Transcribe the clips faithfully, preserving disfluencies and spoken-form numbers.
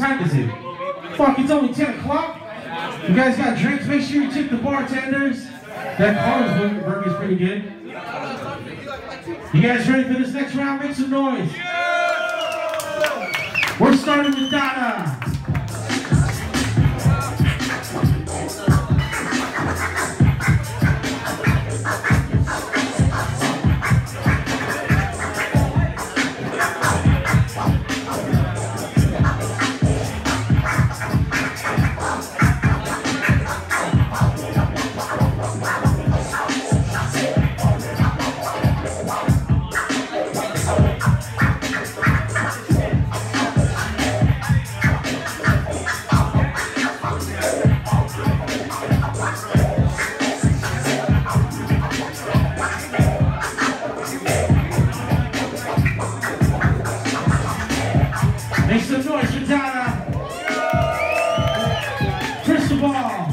time is it? Fuck, it's only ten o'clock. You guys got drinks? Make sure you tip the bartenders. That Carl's burger is pretty good. You guys ready for this next round? Make some noise. We're starting with Donna. Make some noise for Donna. Crystal Ball.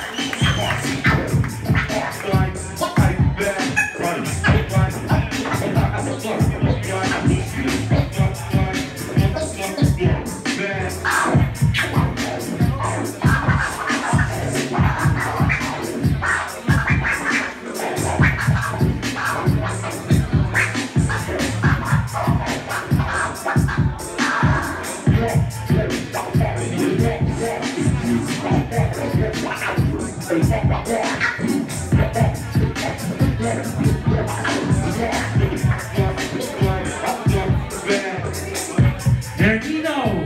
There you know.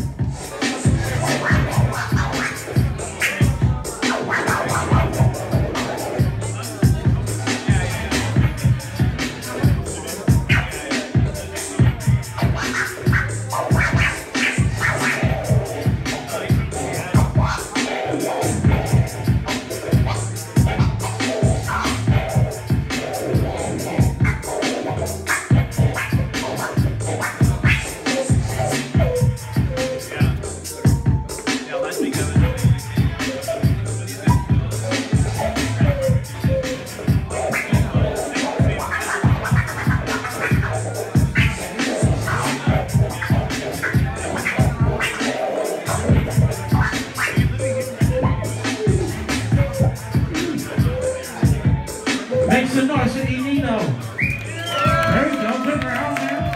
Make some noise for Enino. There you go, good round, man.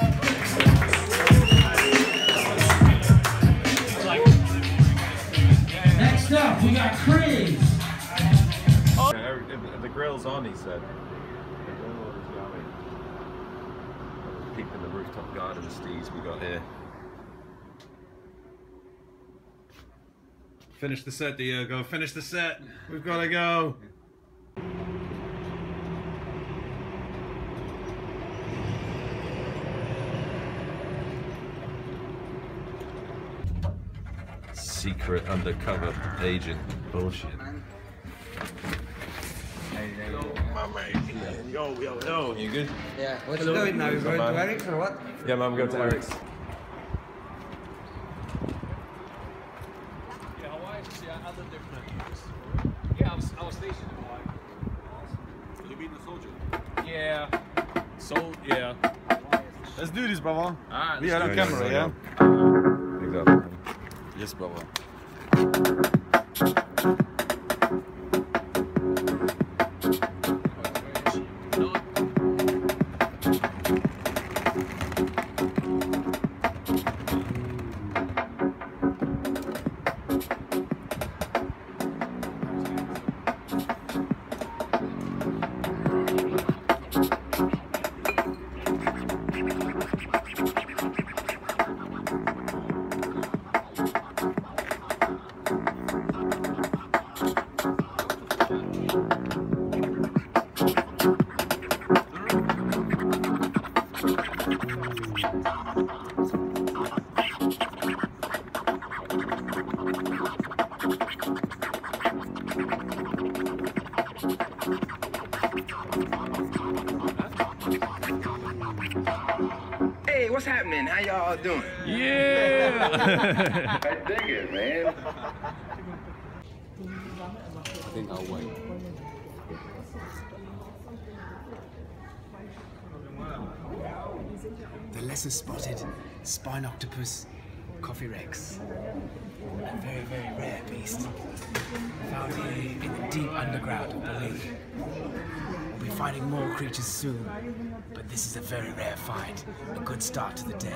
Next up, we got Chris. Oh. The grill's on, he said. Peeping the rooftop garden steez we got here. Finish the set, Diego. Finish the set. We've got to go. Secret undercover agent bullshit. Yo, my mate. Yo, yo, yo. You good? Yeah. What you doing now? You going to Eric's or what? Yeah, man, I'm going to Eric's. Yeah, Hawaii is yeah, other different. Yeah, I was, I was stationed in Hawaii. Awesome. You mean the soldier? Yeah. So, yeah. Let's do this, brother. Alright, we are on camera, yeah? Exactly. Yes, brother. Hey, what's happening? How y'all doing? Yeah! I dig it, man. I think I'll wait. The lesser spotted spine octopus Coffee Rex. A very, very rare beast. Found in, in the deep underground of Berlin. We'll be finding more creatures soon, but this is a very rare find. A good start to the day.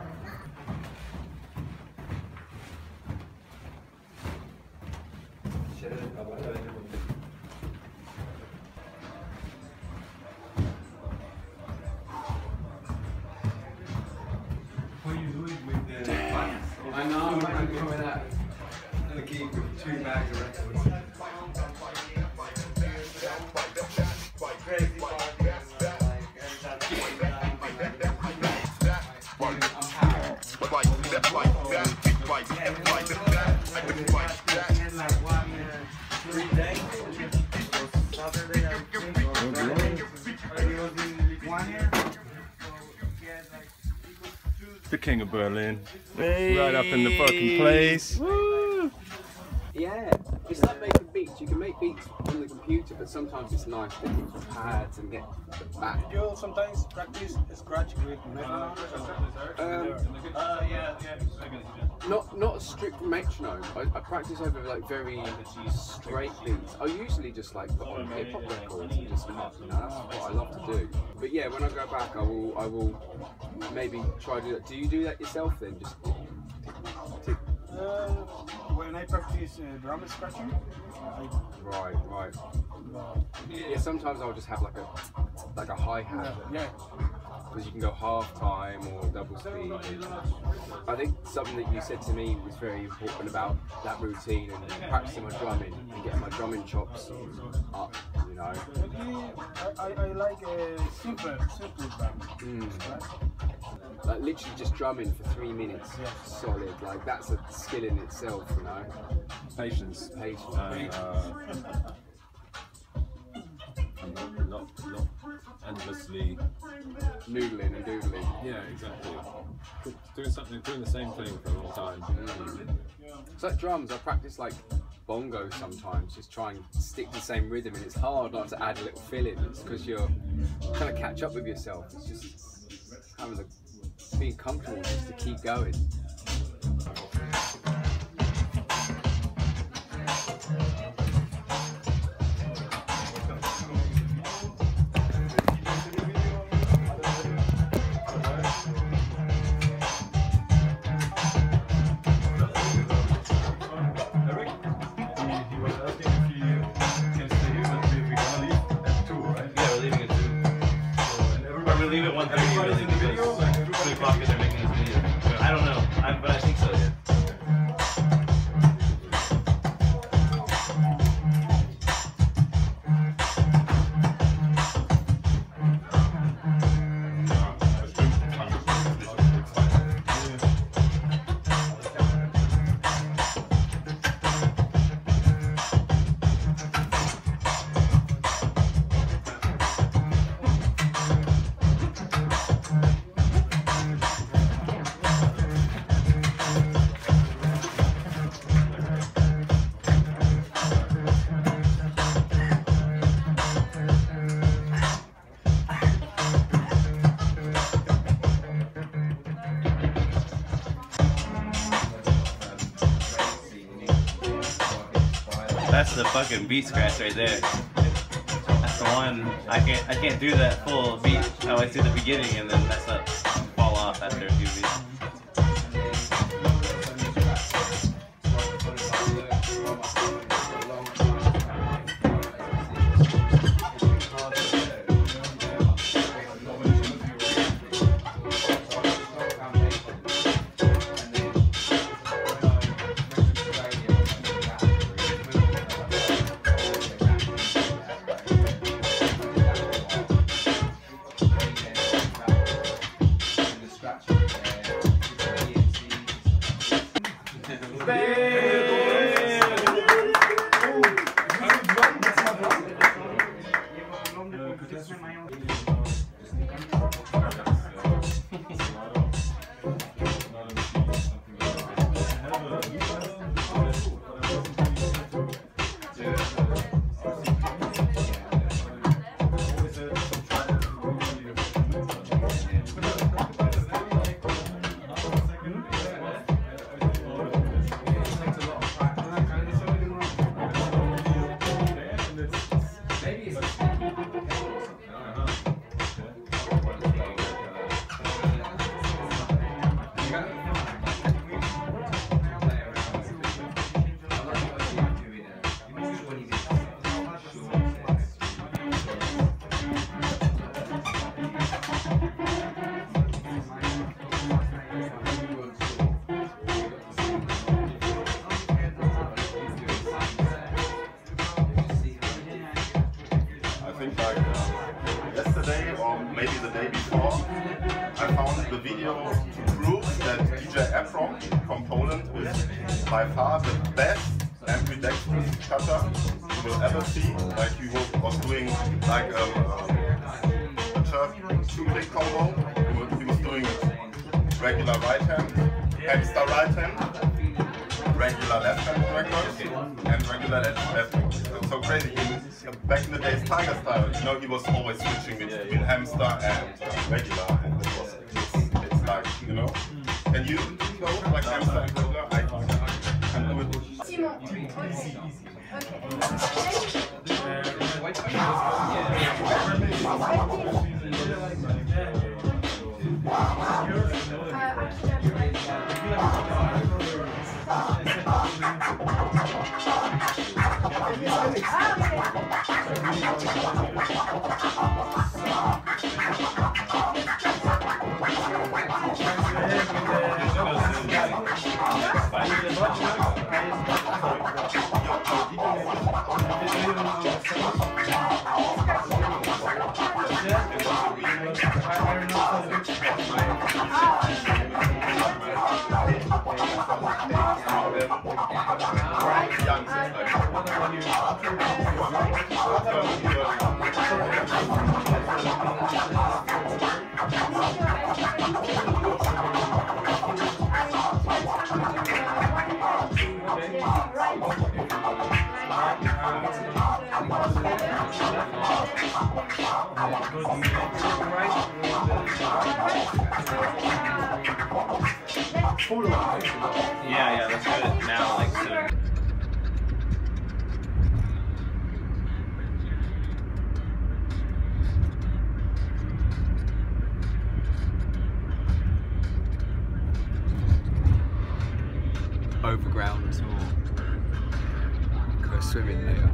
What are you doing with the... I know, I'm coming with that. I'm gonna keep two bags of records. The King of Berlin. Hey. Right up in the fucking place. Woo. Yeah, it's like making beats. You can make beats on the computer, but sometimes it's nice to get the pads and get the back. You sometimes practice scratch with metronome? Um, uh, yeah, yeah. Not not a strict metronome. I, I practice over like very straight beats. I usually just like put on hip hop records and just, you know, that's what I love to do. But yeah, when I go back, I will I will maybe try to do that. Do you do that yourself then? Just tick, Uh, when I practice uh, drum scratching, I... Right, right. Yeah, sometimes I'll just have like a like a hi hat. Yeah. Because you can go half time or double speed. I think something that you said to me was very important about that routine and practicing my drumming and getting my drumming chops up. You know. I, I, I like a simple, simple drum. Mm. Like literally just drumming for three minutes, yeah. solid. Like that's a skill in itself, you know. Patience. Patience. And, uh, and not, not endlessly noodling and doodling. Yeah, exactly. Doing something, doing the same thing for a long time. Mm. It's like drums. I practice like bongos sometimes, just try and stick the same rhythm, and it's hard not to add a little fill in. It's because you're trying to catch up with yourself. It's just having the being comfortable just to keep going. Leave at one thirty really because three o'clock they're making this video. I don't know, I, but I think so, yeah. That's the fucking beat scratch right there. That's the one. I can't I can't do that full beat. I always do the beginning and then mess up, fall off after a few beats. maybe the day before, I found the video to prove that D J Efron from Poland is by far the best ambidextrous cutter you will ever see. Like he was doing like um, um, a turf two-click combo. He was, he was doing regular right hand, hamster right hand, regular left hand record, and regular left left hand. It's so crazy. He, back in the days, Tiger style, you know, he was always switching between hamster and regular, and it was it's, it's like, you know. Can you go like hamster and regular? I can do it. Yeah, yeah, let's do it now, like soon. Overground tour. Go swimming later.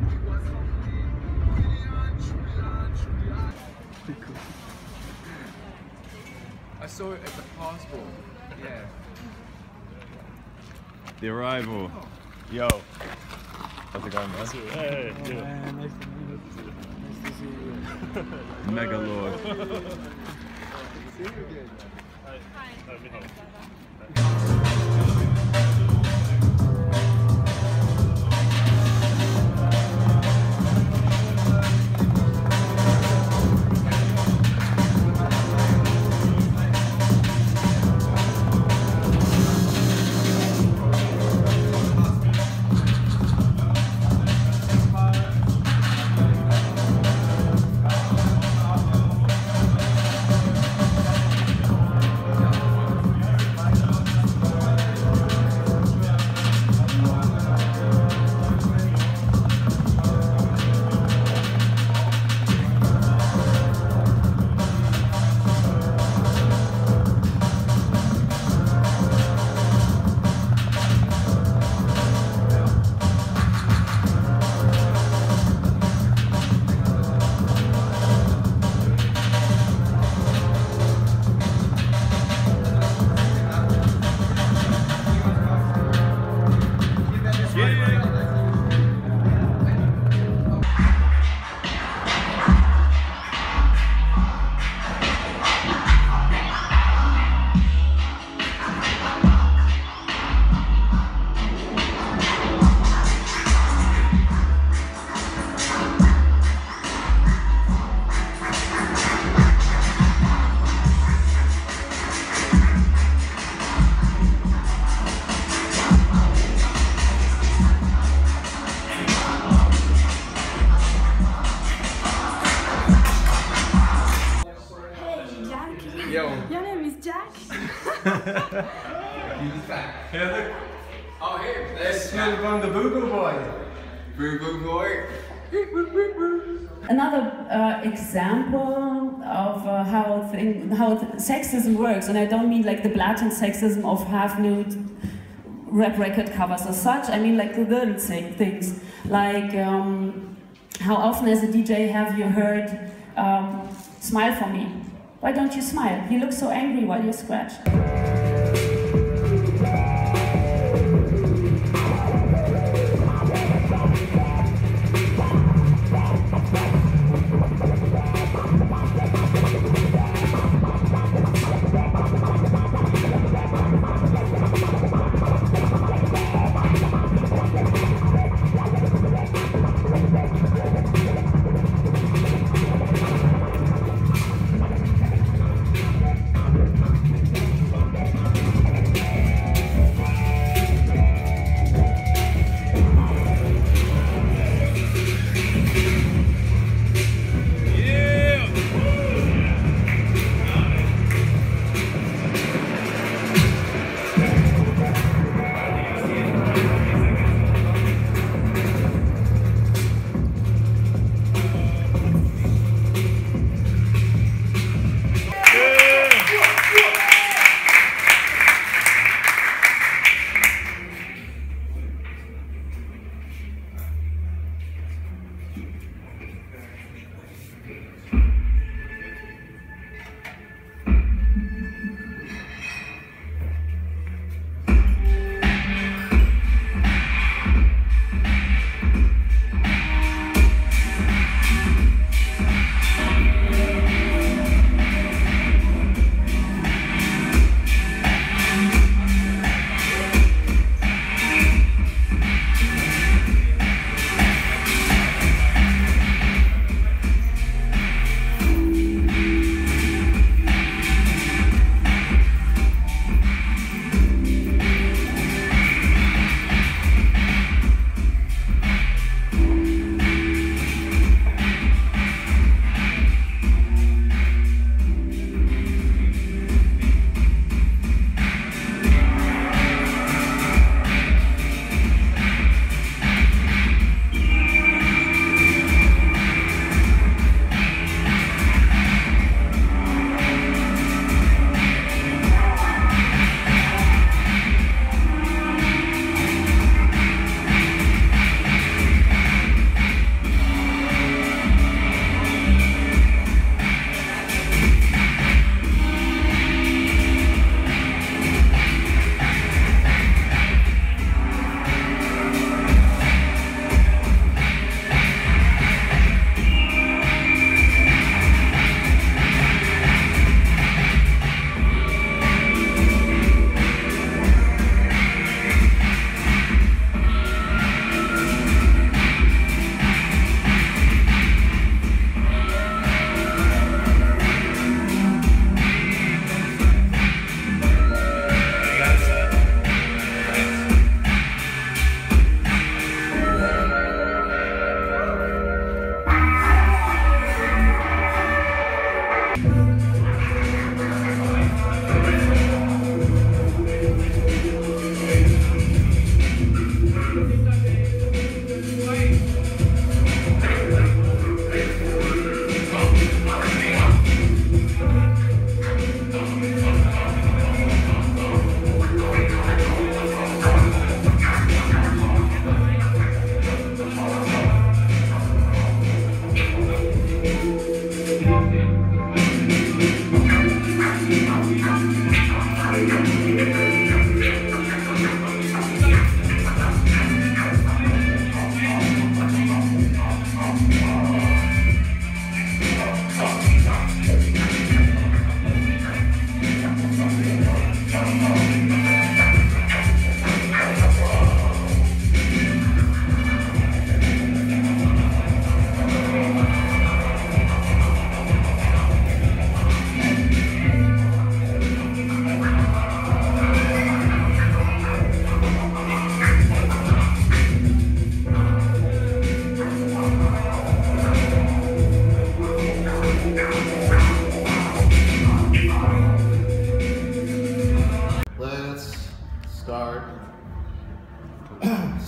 I saw it at the passport. Yeah. The arrival. Yo. How's it going, man? Hey, oh, man, nice to meet you. Nice to see you. Mega Lord. See you again. Your name is Jack? Here, oh, here. Let's smell from the Boogle Boy. Boo Boo Boy. Another uh, example of uh, how thing, how sexism works, and I don't mean like the blatant sexism of half-nude rap record covers as such. I mean like the little things, like um, how often as a D J have you heard um, "Smile for me"? Why don't you smile? You look so angry while you scratch.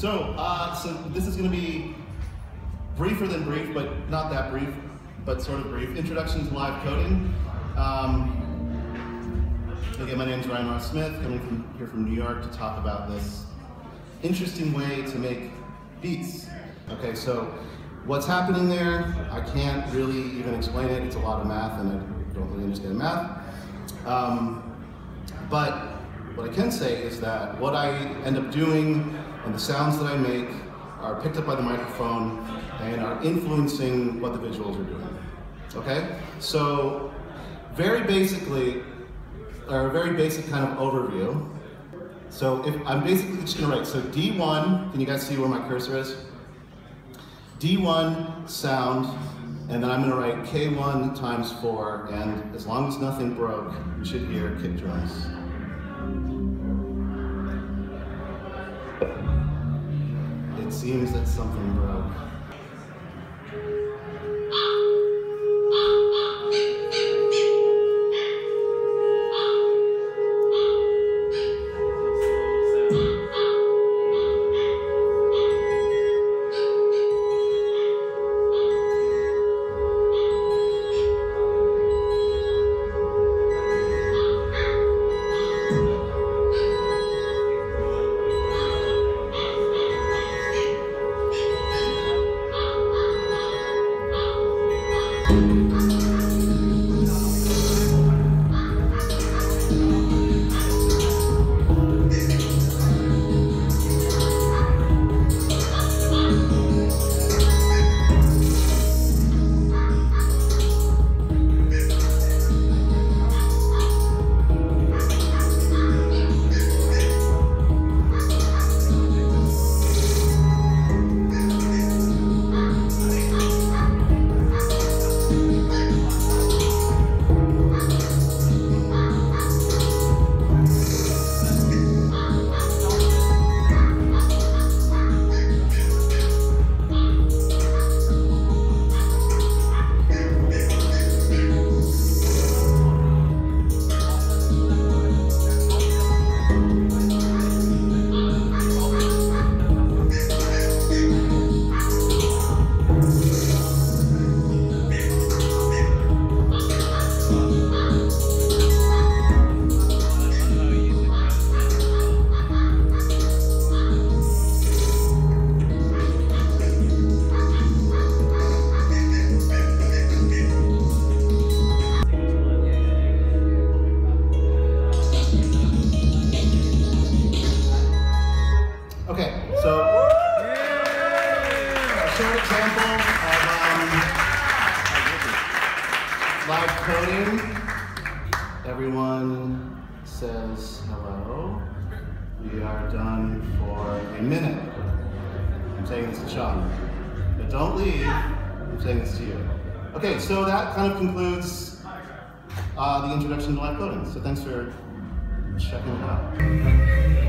So, uh, so this is going to be briefer than brief, but not that brief, but sort of brief. Introduction to live coding. Um, again, my name is Ryan Ross Smith, coming from here from New York to talk about this interesting way to make beats. Okay, so what's happening there? I can't really even explain it. It's a lot of math, and I don't really understand math. Um, but what I can say is that what I end up doing and the sounds that I make are picked up by the microphone and are influencing what the visuals are doing. Okay? So, very basically, or a very basic kind of overview. So, if I'm basically just gonna write, so D one, can you guys see where my cursor is? D one sound, and then I'm gonna write K one times four, and as long as nothing broke, you should hear kick drums. It seems that something broke. Everyone says hello. We are done for a minute. I'm saying this to Sean. But don't leave. I'm saying this to you. Okay, so that kind of concludes uh, the introduction to live coding. So thanks for checking it out.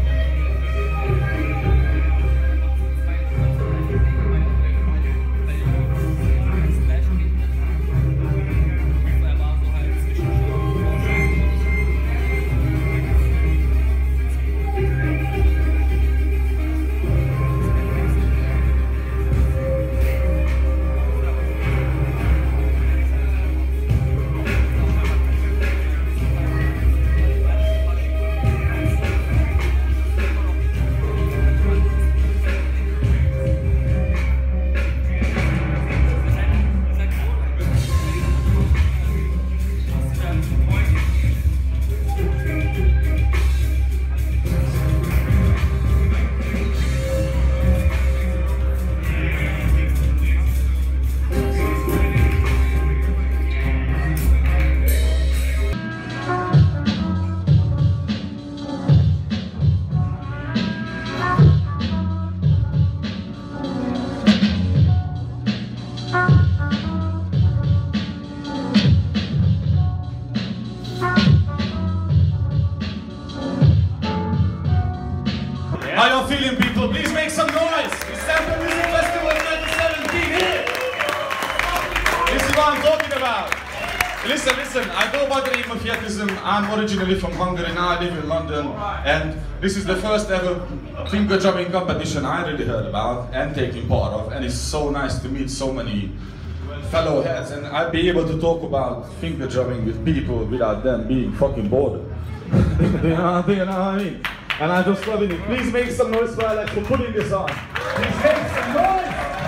so listen, I go by the name of Yetism. I'm originally from Hungary, now I live in London, and this is the first ever finger drumming competition I really heard about and taking part of, and it's so nice to meet so many fellow heads, and I'll be able to talk about finger drumming with people without them being fucking bored. you, know, you know what I mean? And I'm just loving it. Please make some noise for Alex for putting this on. Please make some noise!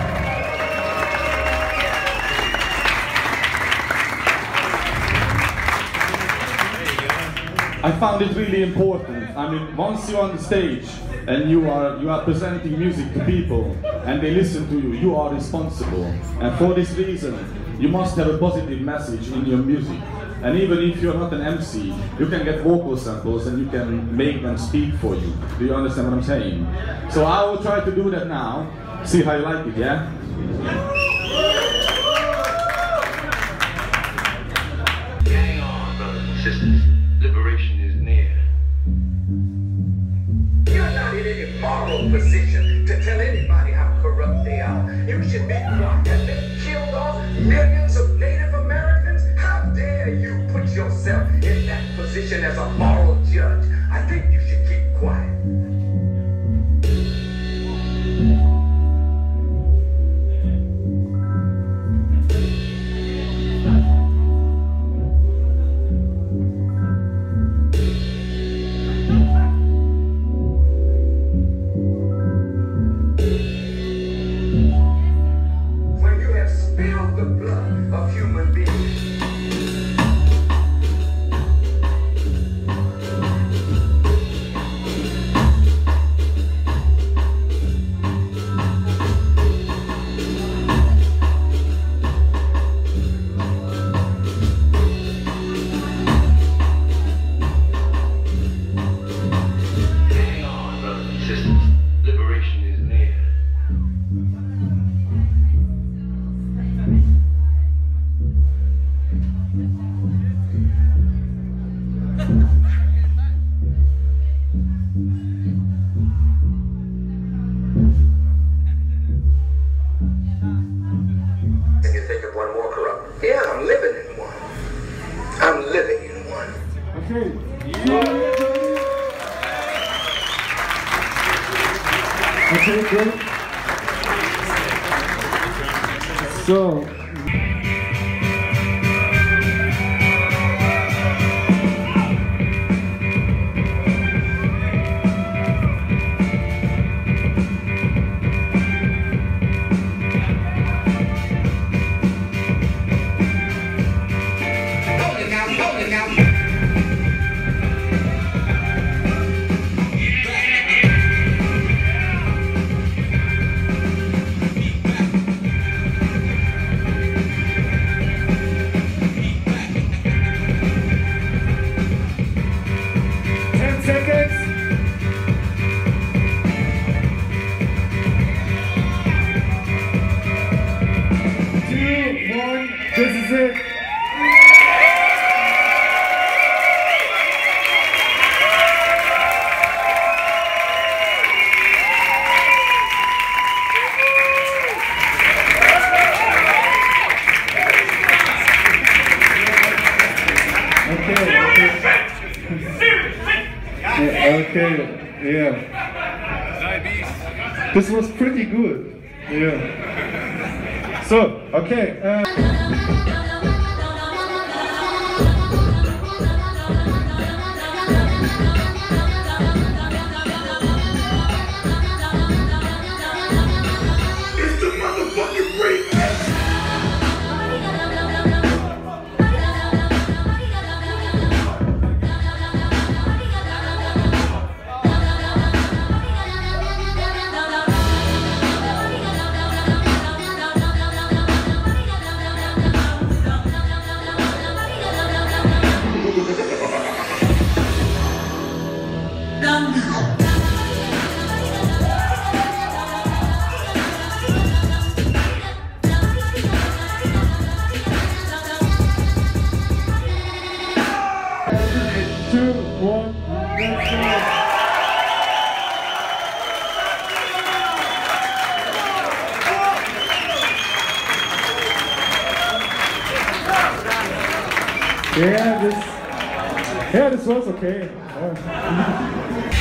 I found it really important. I mean, once you're on the stage and you are you are presenting music to people and they listen to you, you are responsible. And for this reason, you must have a positive message in your music. And even if you're not an M C, you can get vocal samples and you can make them speak for you. Do you understand what I'm saying? So I will try to do that now. See how you like it, yeah? Hang on, brothers and sisters. Liberation is near. You're not in any moral position to tell anybody how corrupt they are. You should be quiet. They killed off millions of Native Americans. How dare you put yourself in that position as a moral judge? I think you should keep quiet. Okay, good. So. This is it. Okay, yeah. This was pretty good. Yeah. So, okay. Uh Yeah, this, yeah, this was okay. Yeah.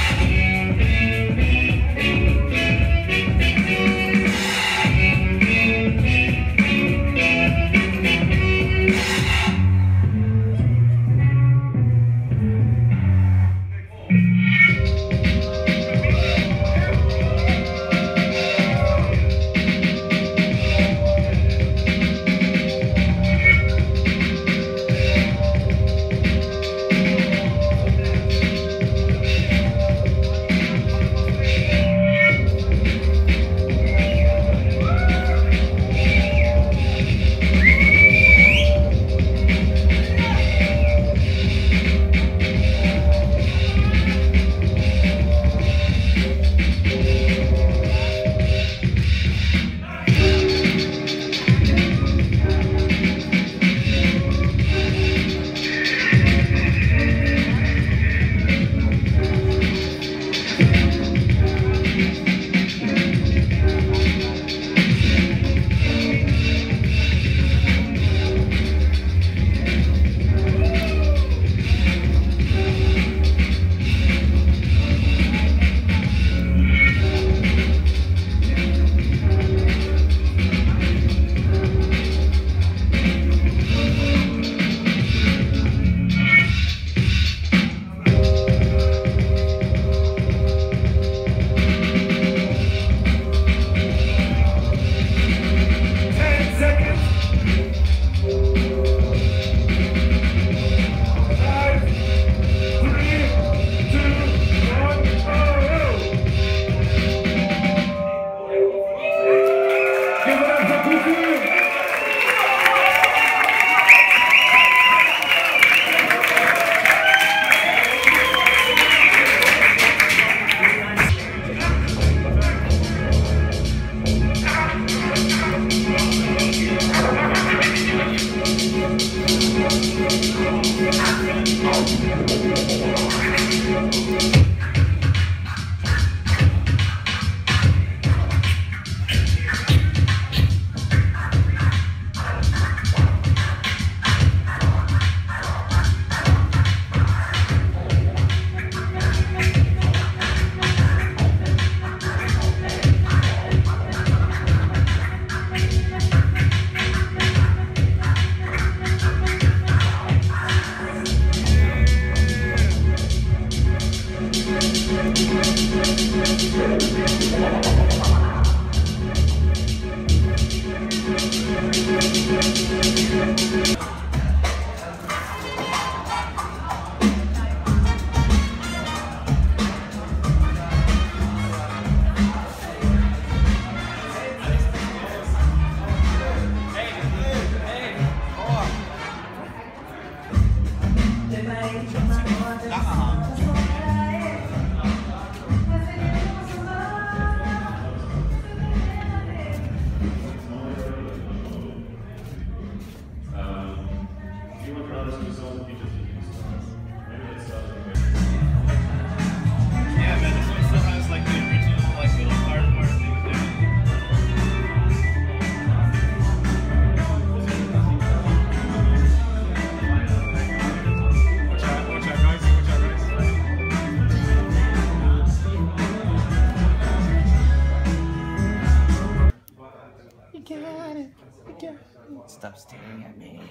Stop staring at me.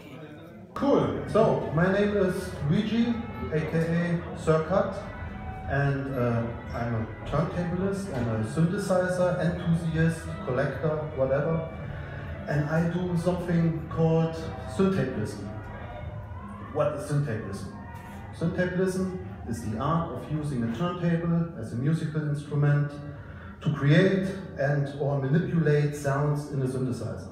Cool. So, my name is Luigi, aka Skratchlords, and uh, I'm a turntablist and a synthesizer enthusiast, collector, whatever. And I do something called synthtablism. What is synthtablism? Synthtablism is the art of using a turntable as a musical instrument to create and or manipulate sounds in a synthesizer.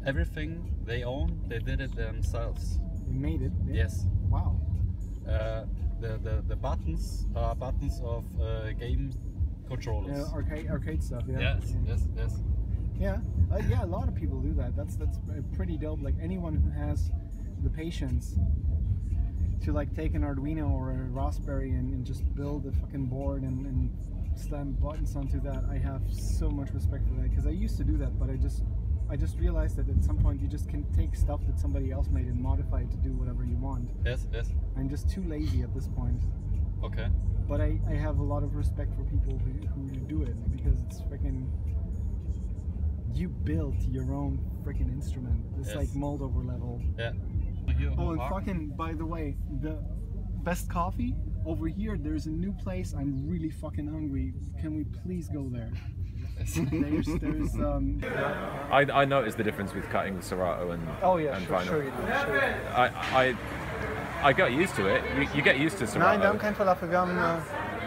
everything they own, they did it themselves. They made it? Yeah. Yes. Wow. Uh, the, the, the buttons are buttons of uh, game controllers. Yeah, arcade, arcade stuff, yeah. Yes, yes, yes. Yeah, uh, yeah, a lot of people do that. That's that's pretty dope. Like anyone who has the patience to like take an Arduino or a Raspberry and, and just build a fucking board and, and slam buttons onto that, I have so much respect for that, because I used to do that, but I just I just realized that at some point you just can take stuff that somebody else made and modify it to do whatever you want. Yes, yes. I'm just too lazy at this point. Okay. But I, I have a lot of respect for people who, who do it, because it's freaking, you built your own freaking instrument. It's Yes. like Moldover level. Yeah. Oh, and fucking, by the way, the best coffee over here, there's a new place. I'm really fucking hungry. Can we please go there? there's, there's, um... I, I noticed the difference with cutting Serato and Oh yeah, and sure, vinyl. sure you do. Sure. I, I, I got used to it. You, you get used to Serato. Nein, wir haben kein Falafelgum. Uh...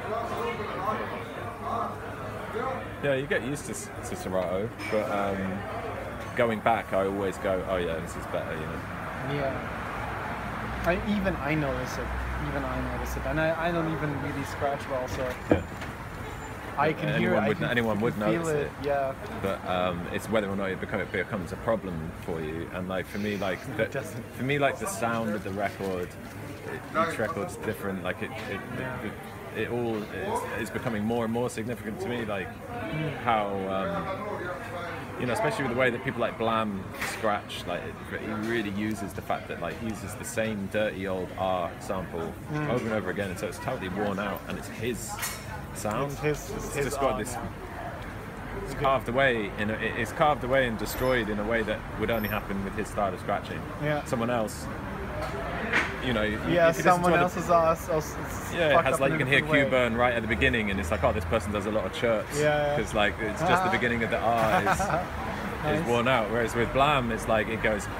Yeah, you get used to, to Serato, but um, going back, I always go, oh yeah, this is better, you know. Yeah. I, even I notice it. Even I notice it. And I, I don't even really scratch well, so... Yeah. I can anyone hear it. Would, I can, anyone would can feel notice it, it. Yeah. But um, it's whether or not it, become, it becomes a problem for you. And like for me, like the, for me, like the sound of the record, it, each record's different. Like it, it, Yeah. it, it, it all is, is becoming more and more significant to me. Like how um, you know, especially with the way that people like Blam scratch. Like it, it really uses the fact that like he uses the same dirty old R sample Mm. over and over again, and so it's totally worn out, and it's his sound. It's his- it's It's his just got arm, this. yeah. It's carved away in a, it's carved away and destroyed in a way that would only happen with his style of scratching. Yeah. Someone else, you know. you- Yeah, if you listen to someone other- else's ass. else- it's Yeah, it fucked has up like in you a can hear different Q way. burn right at the beginning, and it's like, oh, this person does a lot of chirps. Yeah, yeah. Because like it's just the beginning of the R is, Nice. is worn out. Whereas with Blam, it's like it goes.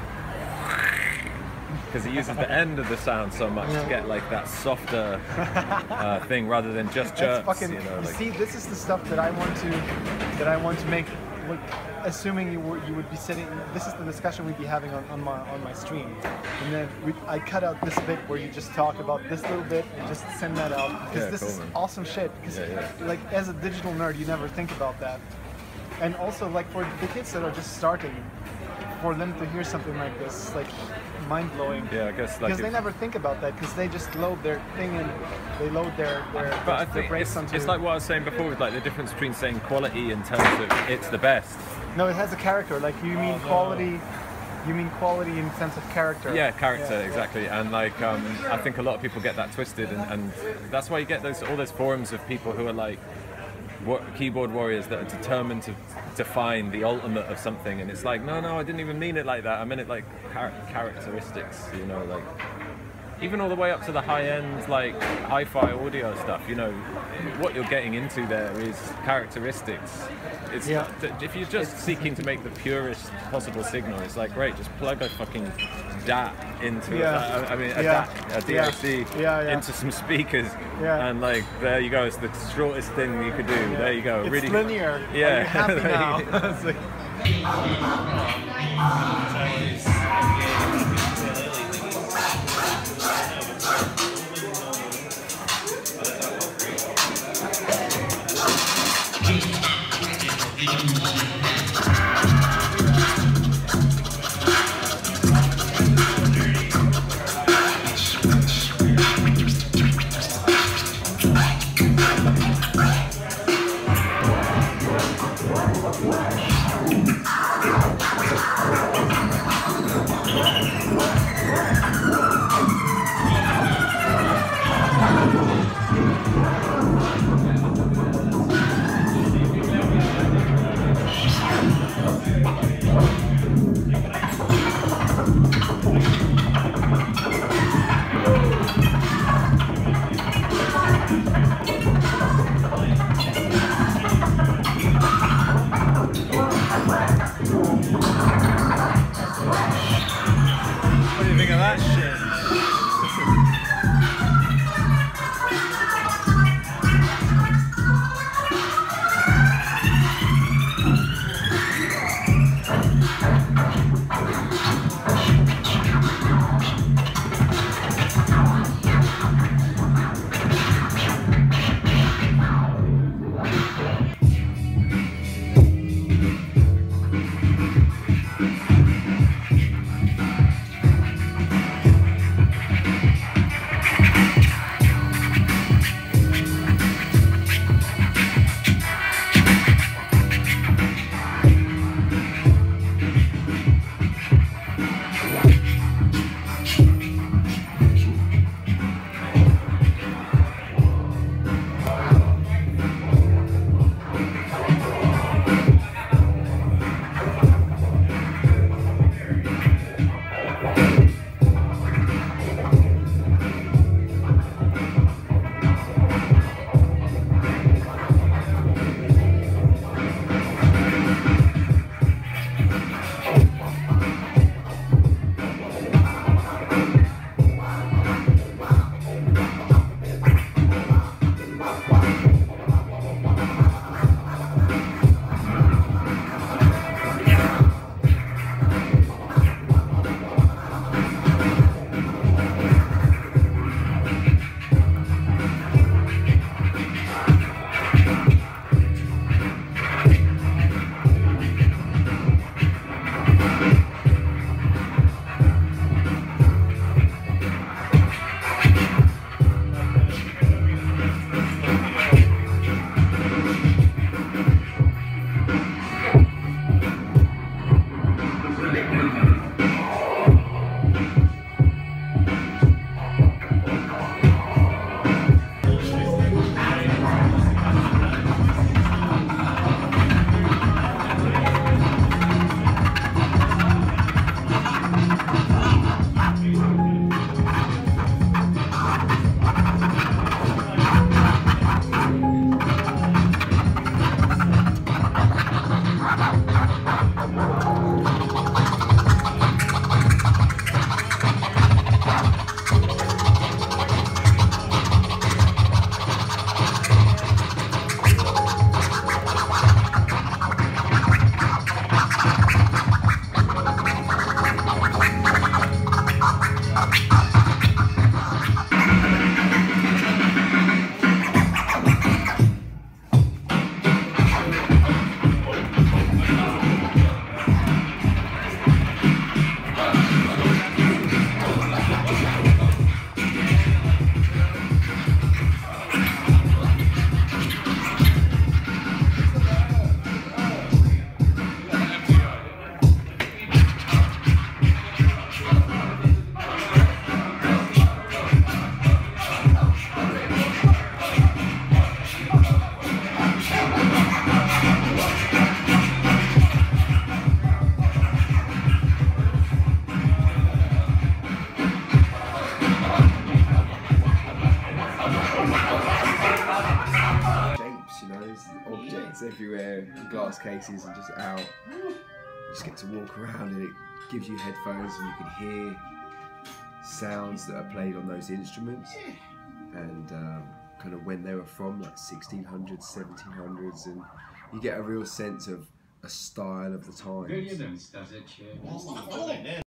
Because he uses the end of the sound so much Yeah. to get like that softer uh, thing rather than just That's chirps. fucking. you know, you like, see, this is the stuff that I want to, that I want to make. Like, assuming you were, you would be sitting. This is the discussion we'd be having on, on my on my stream, and then we, I cut out this bit where you just talk about this little bit and just send that out, because Yeah, this cool, is man. awesome shit. Because Yeah, yeah. like as a digital nerd, you never think about that, and also like for the kids that are just starting, for them to hear something like this, like mind blowing. Yeah, I guess like because they if- never think about that, because they just load their thing and they load their their, But I their think brakes it's, onto. it's like what I was saying before with like the difference between saying quality in terms of it's the best. No, it has a character. Like you mean quality. You mean quality in the sense of character. Yeah, character, Yeah. exactly. And like, um, I think a lot of people get that twisted, and, and that's why you get those all those forums of people who are like wa- keyboard warriors that are determined to to find the ultimate of something, and it's like, no, no, I didn't even mean it like that. I meant it like char- characteristics, you know, like even all the way up to the high end, like hi-fi audio stuff. You know, what you're getting into there is characteristics. It's Yeah. not, if you're just seeking to make the purest possible signal, it's like great, just plug a fucking D A T into Yeah. it. I mean, a Yeah. D A T, a D A C Yeah. Yeah, yeah. into some speakers, Yeah. and like there you go. It's the shortest thing you could do. Yeah. There you go. It's really linear. Yeah. Are you happy There you now? go. It's like- What do you think of that shit? There's objects everywhere, glass cases, and just out. You just get to walk around, and it gives you headphones, and you can hear sounds that are played on those instruments, and um, kind of when they were from, like sixteen hundreds, seventeen hundreds, and you get a real sense of a style of the times.